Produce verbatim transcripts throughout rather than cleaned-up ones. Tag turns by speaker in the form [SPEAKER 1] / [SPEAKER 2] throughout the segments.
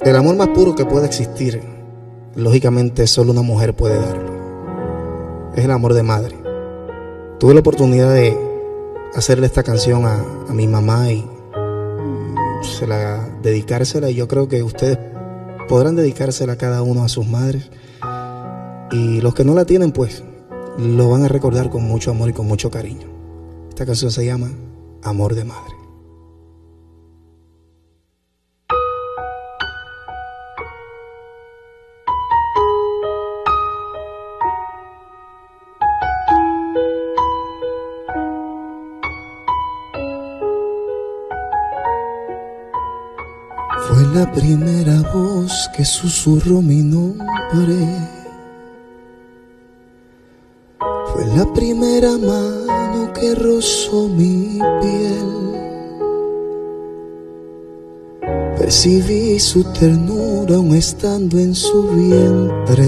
[SPEAKER 1] El amor más puro que puede existir, lógicamente solo una mujer puede darlo. Es el amor de madre. Tuve la oportunidad de hacerle esta canción a, a mi mamá y se la, dedicársela, y yo creo que ustedes podrán dedicársela a cada uno a sus madres, y los que no la tienen pues lo van a recordar con mucho amor y con mucho cariño. Esta canción se llama Amor de Madre.
[SPEAKER 2] Fue la primera voz que susurró mi nombre. Fue la primera mano que rozó mi piel. Percibí su ternura aún estando en su vientre.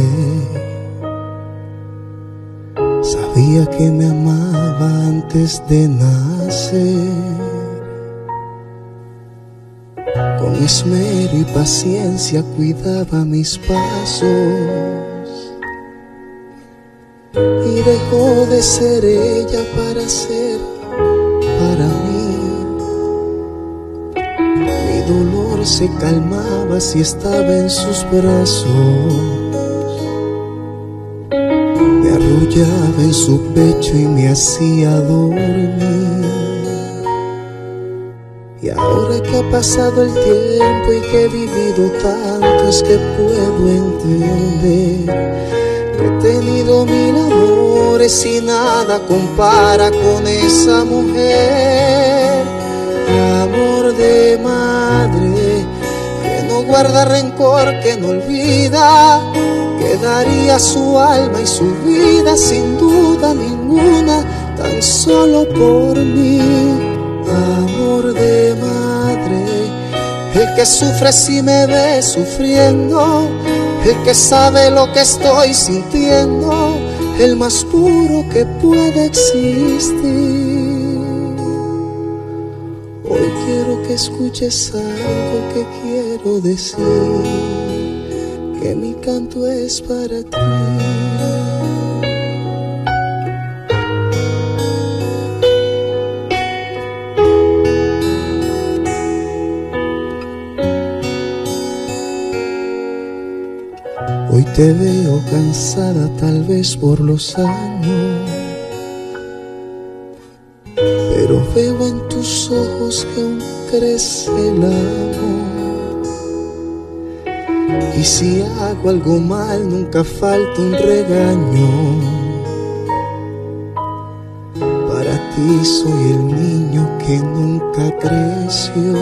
[SPEAKER 2] Sabía que me amaba antes de nacer. Con esmero y paciencia cuidaba mis pasos y dejó de ser ella para ser para mí. Mi dolor se calmaba si estaba en sus brazos. Me arrullaba en su pecho y me hacía dormir. Y ahora que ha pasado el tiempo y que he vivido tanto, es que puedo entender que he tenido mil amores y nada compara con esa mujer. Amor de madre, que no guarda rencor, que no olvida, que daría su alma y su vida sin duda ninguna, tan solo por mí. Amor de madre, el que sufre si me ve sufriendo, el que sabe lo que estoy sintiendo, el más puro que puede existir. Hoy quiero que escuches algo que quiero decir, que mi canto es para ti. Hoy te veo cansada tal vez por los años, pero veo en tus ojos que aún crece el amor. Y si hago algo mal nunca falta un regaño. Para ti soy el niño que nunca creció.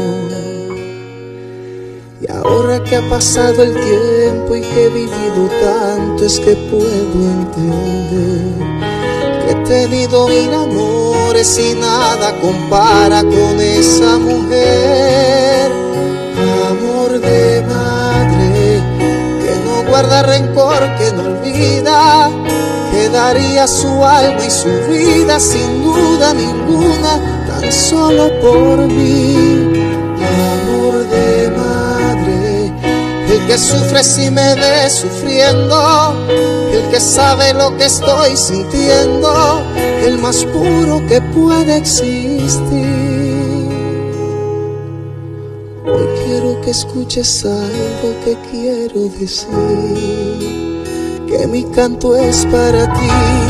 [SPEAKER 2] Y ahora que ha pasado el tiempo y que he vivido tanto, es que puedo entender que he tenido mil amores y nada compara con esa mujer. Amor de madre, que no guarda rencor, que no olvida, que daría su alma y su vida sin duda ninguna, tan solo por mí. Amor de madre, el que sufre si me ve sufriendo, el que sabe lo que estoy sintiendo, el más puro que puede existir. Hoy quiero que escuches algo que quiero decir, que mi canto es para ti.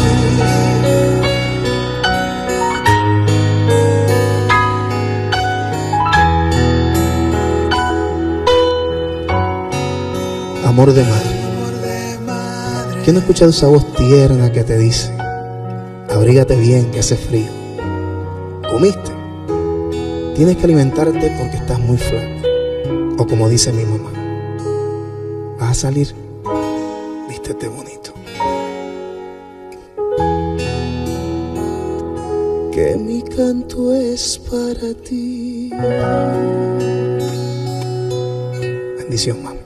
[SPEAKER 1] Amor de madre. ¿Quién no ha escuchado esa voz tierna que te dice: abrígate bien que hace frío? ¿Comiste? Tienes que alimentarte porque estás muy flaco. O como dice mi mamá: vas a salir, vístete bonito.
[SPEAKER 2] Que mi canto es para ti.
[SPEAKER 1] Bendición, mamá.